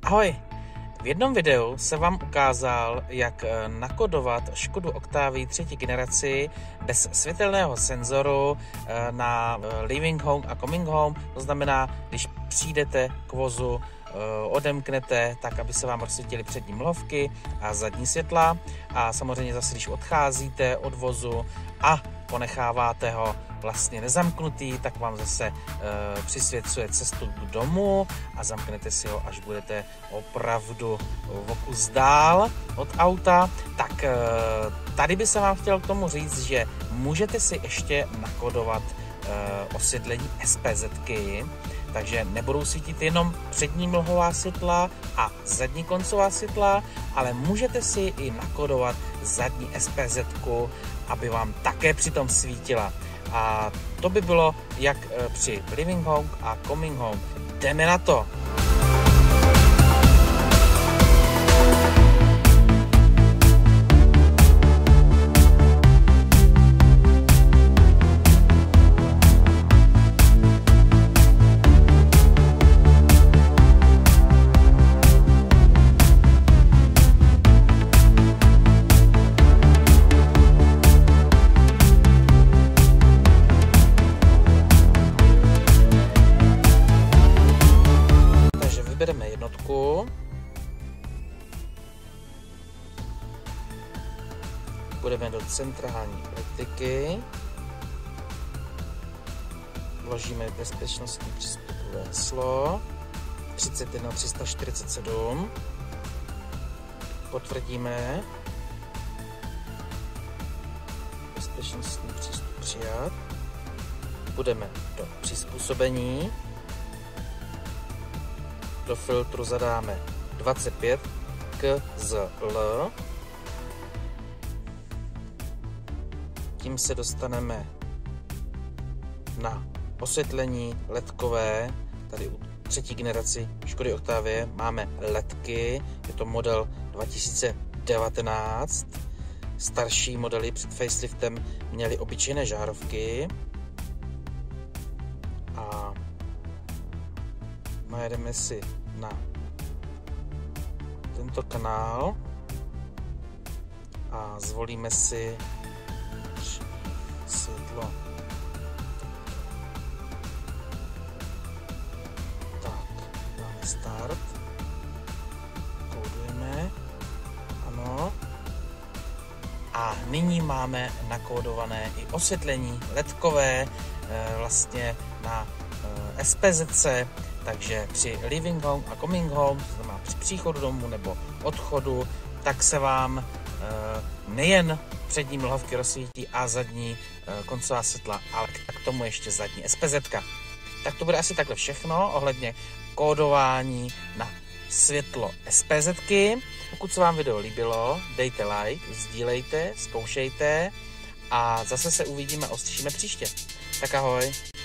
Ahoj! V jednom videu jsem vám ukázal, jak nakodovat Škodu Octavii 3. generaci bez světelného senzoru na Leaving Home a Coming Home. To znamená, když přijdete k vozu, odemknete tak, aby se vám rozsvítily přední mlhovky a zadní světla, a samozřejmě zase, když odcházíte od vozu a ponecháváte ho vlastně nezamknutý, tak vám zase přisvěcuje cestu k domu a zamknete si ho, až budete opravdu o kus dál od auta. Tak tady by se vám chtěl k tomu říct, že můžete si ještě nakodovat osvětlení SPZ-ky, takže nebudou svítit jenom přední mlhová světla a zadní koncová světla, ale můžete si i nakodovat zadní SPZ-ku, aby vám také přitom svítila. A to by bylo jak při Leaving Home a Coming Home. Jdeme na to! Vybereme jednotku, půjdeme do centrální elektriky, vložíme bezpečnostní přístupové heslo 31347, potvrdíme, bezpečnostní přístup přijat, půjdeme do přizpůsobení, do filtru zadáme 25 KZL. Tím se dostaneme na osvětlení ledkové. Tady u 3. generaci Škody Octavie máme ledky, je to model 2019. Starší modely před faceliftem měly obyčejné žárovky. A najedeme si na tento kanál a zvolíme si světlo. Tak, dáme start, kódujeme, ano. A nyní máme nakódované i osvětlení ledkové vlastně na SPZ-ce. Takže při Leaving Home a Coming Home, to znamená při příchodu domů nebo odchodu, tak se vám nejen přední mlhovky rozsvítí a zadní koncová světla, ale k tomu ještě zadní SPZ-ka. Tak to bude asi takhle všechno ohledně kódování na světlo SPZ-ky. Pokud se vám video líbilo, dejte like, sdílejte, zkoušejte a zase se uvidíme a uslyšíme příště. Tak ahoj!